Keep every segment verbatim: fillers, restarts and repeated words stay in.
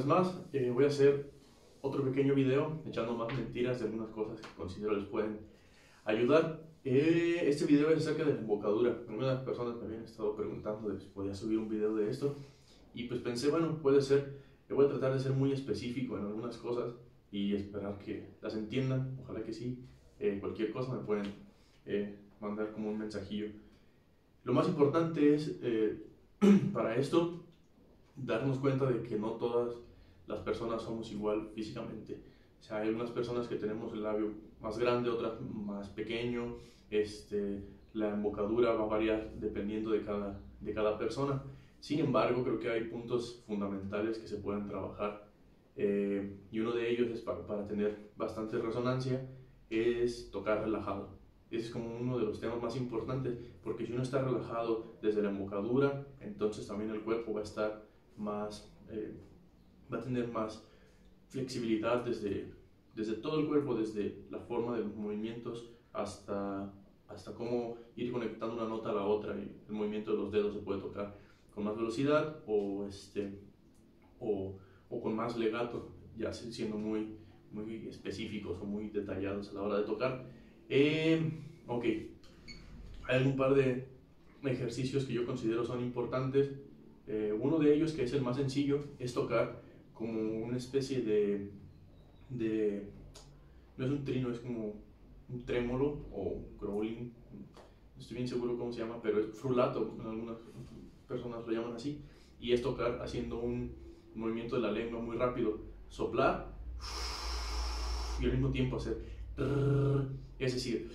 más, eh, voy a hacer otro pequeño video echando más mentiras de algunas cosas que considero les pueden ayudar. Eh, este video es acerca de la embocadura. Algunas personas me habían estado preguntando de si podía subir un video de esto y pues pensé, bueno, puede ser. Yo voy a tratar de ser muy específico en algunas cosas y esperar que las entiendan, ojalá que sí. Eh, cualquier cosa me pueden eh, mandar como un mensajillo. Lo más importante es eh, para esto darnos cuenta de que no todas las personas somos igual físicamente. O sea, hay unas personas que tenemos el labio más grande, otras más pequeño. Este, la embocadura va a variar dependiendo de cada, de cada persona. Sin embargo, creo que hay puntos fundamentales que se pueden trabajar. Eh, y uno de ellos es para, para tener bastante resonancia, es tocar relajado. Ese es como uno de los temas más importantes, porque si uno está relajado desde la embocadura, entonces también el cuerpo va a estar más, eh, va a tener más flexibilidad desde, desde todo el cuerpo, desde la forma de los movimientos hasta, hasta cómo ir conectando una nota a la otra, y el movimiento de los dedos se puede tocar con más velocidad o, este, o, o con más legato, ya siendo muy, muy específicos o muy detallados a la hora de tocar. Eh, ok, hay un par de ejercicios que yo considero son importantes. Eh, uno de ellos, que es el más sencillo, es tocar como una especie de, de no es un trino, es como un trémolo o un growling, no estoy bien seguro cómo se llama, pero es frulato, algunas personas lo llaman así, y es tocar haciendo un movimiento de la lengua muy rápido, soplar y al mismo tiempo hacer, es decir,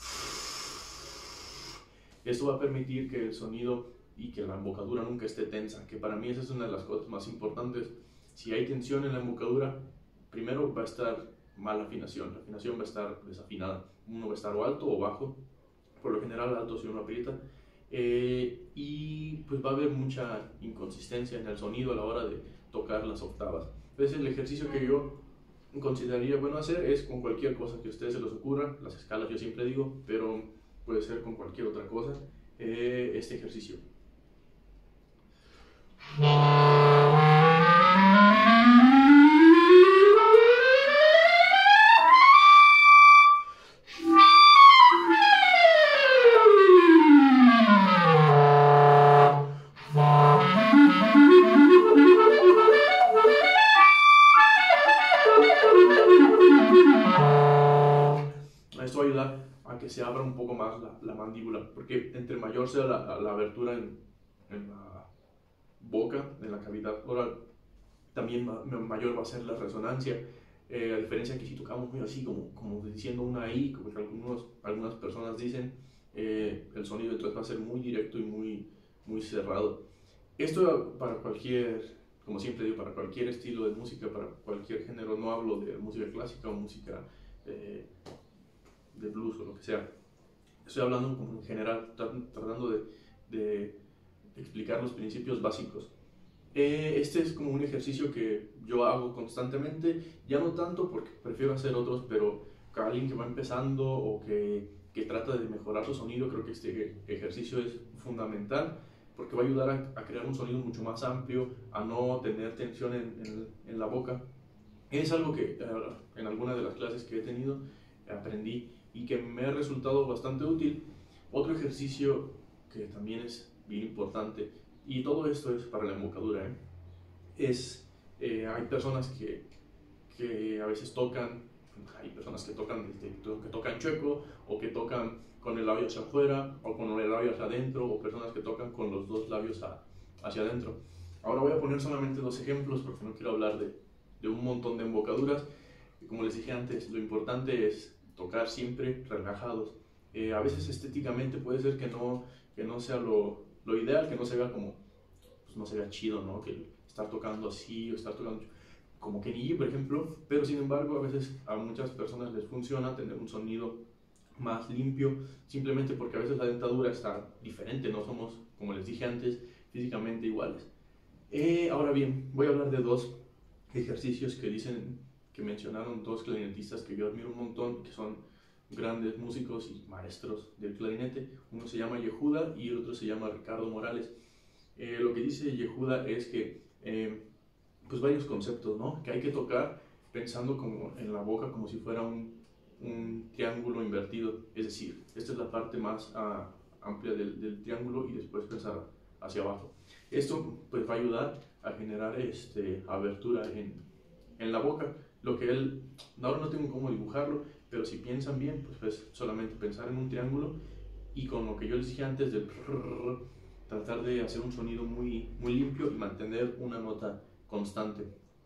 esto va a permitir que el sonido y que la embocadura nunca esté tensa, que para mí esa es una de las cosas más importantes. Si hay tensión en la embocadura, primero va a estar mala afinación, la afinación va a estar desafinada, uno va a estar o alto o bajo, por lo general alto si uno aprieta, eh, y pues va a haber mucha inconsistencia en el sonido a la hora de tocar las octavas. Entonces el ejercicio que yo consideraría bueno hacer es con cualquier cosa que a ustedes se les ocurra, las escalas yo siempre digo, pero puede ser con cualquier otra cosa, eh, este ejercicio. Esto va a ayudar a que se abra un poco más la, la mandíbula, porque entre mayor sea la, la abertura en, en la boca, en la cavidad oral, también ma, mayor va a ser la resonancia. Eh, a diferencia que si tocamos muy así, como, como diciendo una I, como que algunos, algunas personas dicen, eh, el sonido entonces va a ser muy directo y muy, muy cerrado. Esto para cualquier, como siempre digo, para cualquier estilo de música, para cualquier género, no hablo de música clásica o música eh, de blues o lo que sea. Estoy hablando como en general, tratando de, de explicar los principios básicos. Eh, este es como un ejercicio que yo hago constantemente, ya no tanto porque prefiero hacer otros, pero para alguien que va empezando o que, que trata de mejorar su sonido, creo que este ejercicio es fundamental porque va a ayudar a, a crear un sonido mucho más amplio, a no tener tensión en, en, en la boca. Es algo que uh, en alguna de las clases que he tenido aprendí y que me ha resultado bastante útil. Otro ejercicio que también es bien importante, y todo esto es para la embocadura, ¿eh? es, eh, hay personas que, que a veces tocan, hay personas que tocan, que tocan chueco, o que tocan con el labio hacia afuera, o con el labio hacia adentro, o personas que tocan con los dos labios a, hacia adentro. Ahora voy a poner solamente dos ejemplos porque no quiero hablar de, de un montón de embocaduras. Y como les dije antes, lo importante es tocar siempre relajados. Eh, a veces estéticamente puede ser que no, que no sea lo, lo ideal, que no se vea como, pues no se vea chido, ¿no? Que estar tocando así o estar tocando como Kenny G, por ejemplo, pero sin embargo a veces a muchas personas les funciona tener un sonido más limpio, simplemente porque a veces la dentadura está diferente, no somos, como les dije antes, físicamente iguales. Eh, ahora bien, voy a hablar de dos ejercicios que dicen, que mencionaron dos clarinetistas que yo admiro un montón, que son grandes músicos y maestros del clarinete. Uno se llama Yehuda y el otro se llama Ricardo Morales. Eh, lo que dice Yehuda es que eh, pues varios conceptos, ¿no? Que hay que tocar pensando como en la boca como si fuera un, un triángulo invertido, es decir, esta es la parte más uh, amplia del, del triángulo y después pensar hacia abajo. Esto pues va a ayudar a generar este, abertura en, en la boca, lo que él, ahora no tengo cómo dibujarlo, pero si piensan bien, pues es solamente pensar en un triángulo y con lo que yo les dije antes del prrr, tratar de hacer un sonido muy, muy limpio y mantener una nota constante.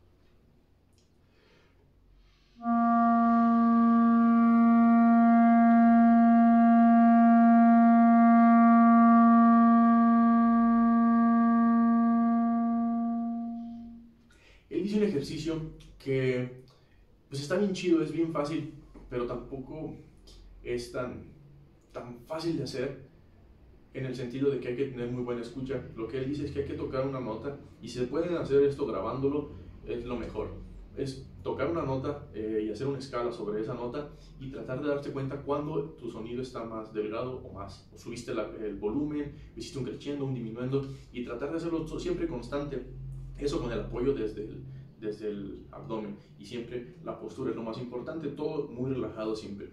Él dice un ejercicio que pues está bien chido, es bien fácil, pero tampoco es tan, tan fácil de hacer en el sentido de que hay que tener muy buena escucha. Lo que él dice es que hay que tocar una nota y si se pueden hacer esto grabándolo es lo mejor. Es tocar una nota eh, y hacer una escala sobre esa nota y tratar de darte cuenta cuando tu sonido está más delgado o más, o subiste la, el volumen, hiciste un crescendo, un diminuendo y tratar de hacerlo siempre constante. Eso con el apoyo desde el, desde el abdomen y siempre la postura es lo más importante, todo muy relajado siempre.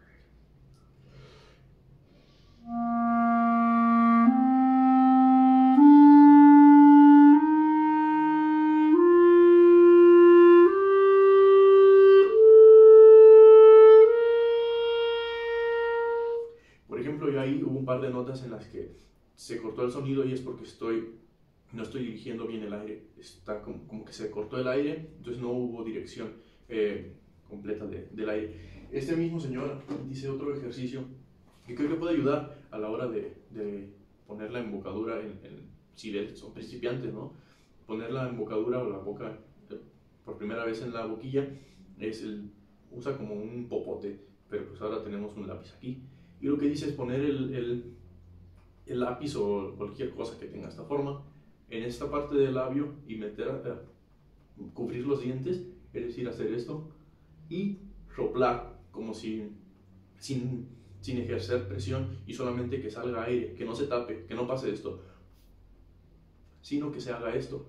Por ejemplo, yo ahí hubo un par de notas en las que se cortó el sonido y es porque estoy, no estoy dirigiendo bien el aire, está como, como que se cortó el aire, entonces no hubo dirección eh, completa de, del aire. Este mismo señor dice otro ejercicio que creo que puede ayudar a la hora de, de poner la embocadura, en, en, si son principiantes, ¿no? Poner la embocadura o la boca eh, por primera vez en la boquilla, es el, usa como un popote, pero pues ahora tenemos un lápiz aquí. Y lo que dice es poner el, el, el lápiz o cualquier cosa que tenga esta forma en esta parte del labio y meter, uh, cubrir los dientes, es decir, hacer esto y soplar como si, sin, sin ejercer presión y solamente que salga aire, que no se tape, que no pase esto, sino que se haga esto.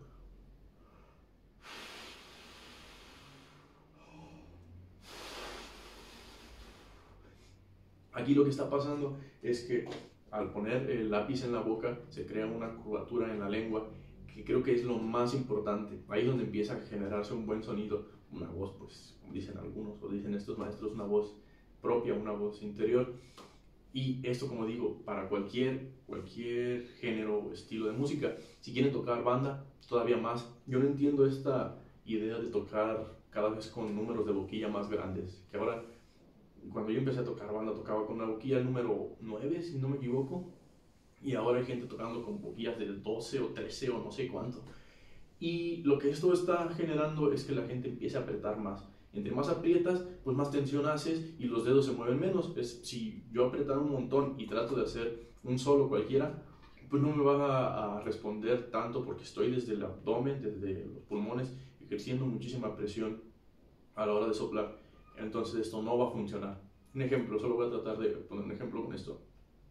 Aquí lo que está pasando es que al poner el lápiz en la boca se crea una curvatura en la lengua que creo que es lo más importante. Ahí es donde empieza a generarse un buen sonido, una voz, pues como dicen algunos o dicen estos maestros, una voz propia, una voz interior. Y esto, como digo, para cualquier, cualquier género o estilo de música. Si quieren tocar banda, todavía más. Yo no entiendo esta idea de tocar cada vez con números de boquilla más grandes, que ahora, cuando yo empecé a tocar banda, tocaba con una boquilla número nueve, si no me equivoco, y ahora hay gente tocando con boquillas de doce o trece o no sé cuánto. Y lo que esto está generando es que la gente empiece a apretar más. Entre más aprietas, pues más tensión haces y los dedos se mueven menos. Es, si yo apretara un montón y trato de hacer un solo cualquiera, pues no me va a, a responder tanto porque estoy desde el abdomen, desde los pulmones, ejerciendo muchísima presión a la hora de soplar. Entonces esto no va a funcionar. Un ejemplo, solo voy a tratar de poner un ejemplo con esto.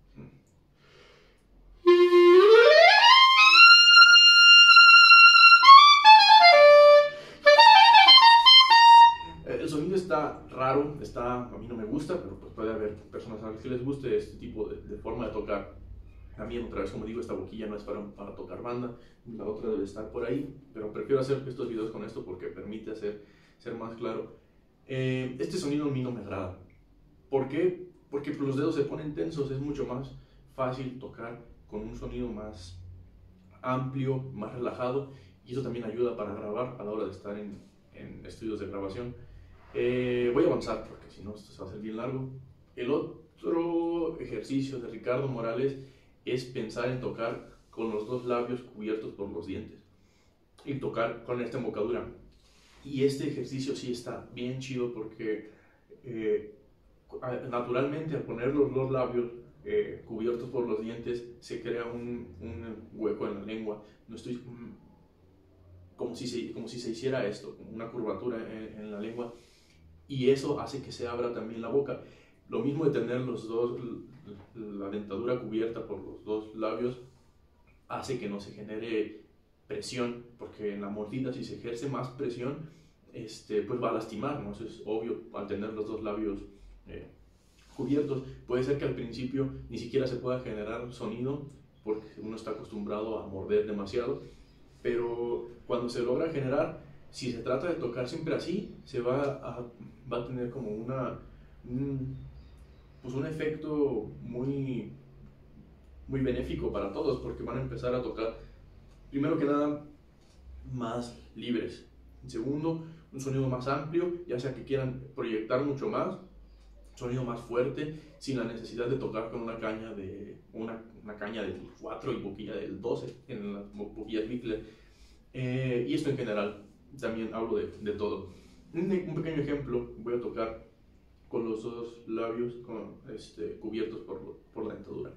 El sonido está raro, está, a mí no me gusta, pero pues puede haber personas a las que les guste este tipo de, de forma de tocar. También, otra vez, como digo, esta boquilla no es para, para tocar banda, la otra debe estar por ahí, pero prefiero hacer estos videos con esto porque permite hacer, ser más claro. Eh, este sonido a mí no me agrada. ¿Por qué? Porque los dedos se ponen tensos, es mucho más fácil tocar con un sonido más amplio, más relajado, y eso también ayuda para grabar a la hora de estar en, en estudios de grabación. Eh, voy a avanzar porque si no esto se va a hacer bien largo. El otro ejercicio de Ricardo Morales es pensar en tocar con los dos labios cubiertos por los dientes y tocar con esta embocadura. Y este ejercicio sí está bien chido porque eh, naturalmente al poner los dos labios eh, cubiertos por los dientes se crea un, un hueco en la lengua. No estoy como si se, como si se hiciera esto, una curvatura en, en la lengua, y eso hace que se abra también la boca. Lo mismo de tener los dos, la dentadura cubierta por los dos labios hace que no se genere presión, porque en la mordida si se ejerce más presión, este, pues va a lastimar, ¿no? Eso es obvio al tener los dos labios eh, cubiertos. Puede ser que al principio ni siquiera se pueda generar sonido porque uno está acostumbrado a morder demasiado, pero cuando se logra generar, si se trata de tocar siempre así, se va a, va a tener como una, un, pues un efecto muy, muy benéfico para todos, porque van a empezar a tocar, primero que nada, más libres. En segundo, un sonido más amplio, ya sea que quieran proyectar mucho más, sonido más fuerte, sin la necesidad de tocar con una caña de una, una caña del cuatro y boquilla del doce en las boquillas Bigler. Eh, y esto en general, también hablo de, de todo. Un, un pequeño ejemplo, voy a tocar con los dos labios con, este, cubiertos por, por la dentadura.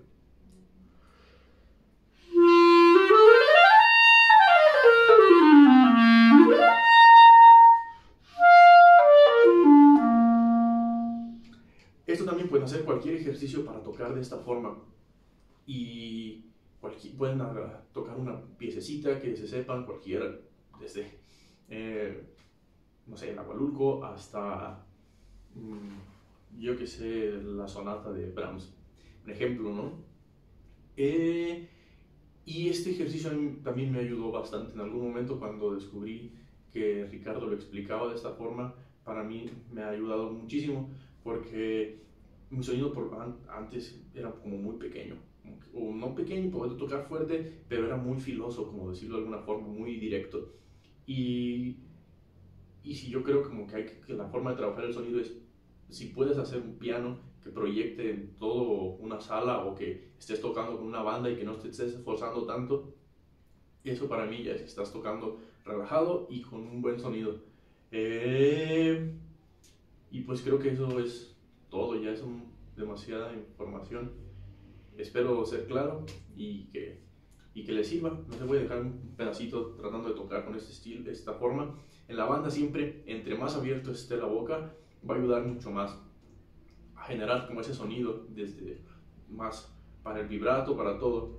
Esto también pueden hacer cualquier ejercicio para tocar de esta forma y cualquier, pueden tocar una piececita que se sepan cualquiera, desde eh, no sé, el Agualulco hasta mmm, yo que sé, la sonata de Brahms, un ejemplo, ¿no? Eh, y este ejercicio también me ayudó bastante en algún momento cuando descubrí que Ricardo lo explicaba de esta forma. Para mí me ha ayudado muchísimo porque mi sonido por antes era como muy pequeño, o no pequeño, podía tocar fuerte, pero era muy filoso, como decirlo de alguna forma, muy directo. Y, y si yo creo como que, hay que, que la forma de trabajar el sonido es, si puedes hacer un piano que proyecte en todo una sala o que estés tocando con una banda y que no te estés esforzando tanto, eso para mí ya es que estás tocando relajado y con un buen sonido. Eh, y pues creo que eso es todo, ya es un, demasiada información. Espero ser claro y que, y que les sirva. No se voy a dejar un pedacito tratando de tocar con este estilo, de esta forma. En la banda siempre, entre más abierto esté la boca, va a ayudar mucho más a generar como ese sonido, desde más para el vibrato, para todo.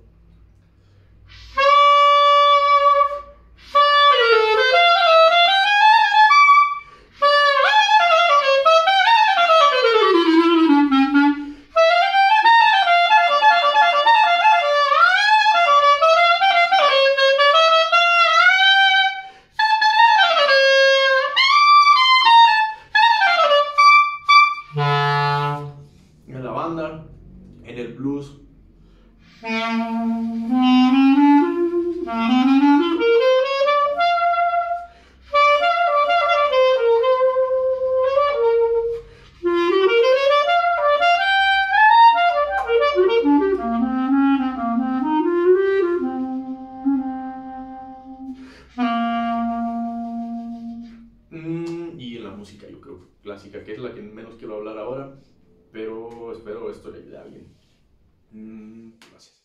En la banda, en el blues. Y en la música, yo creo, clásica, que es la que menos quiero hablar ahora, pero espero esto le ayude a alguien. Gracias.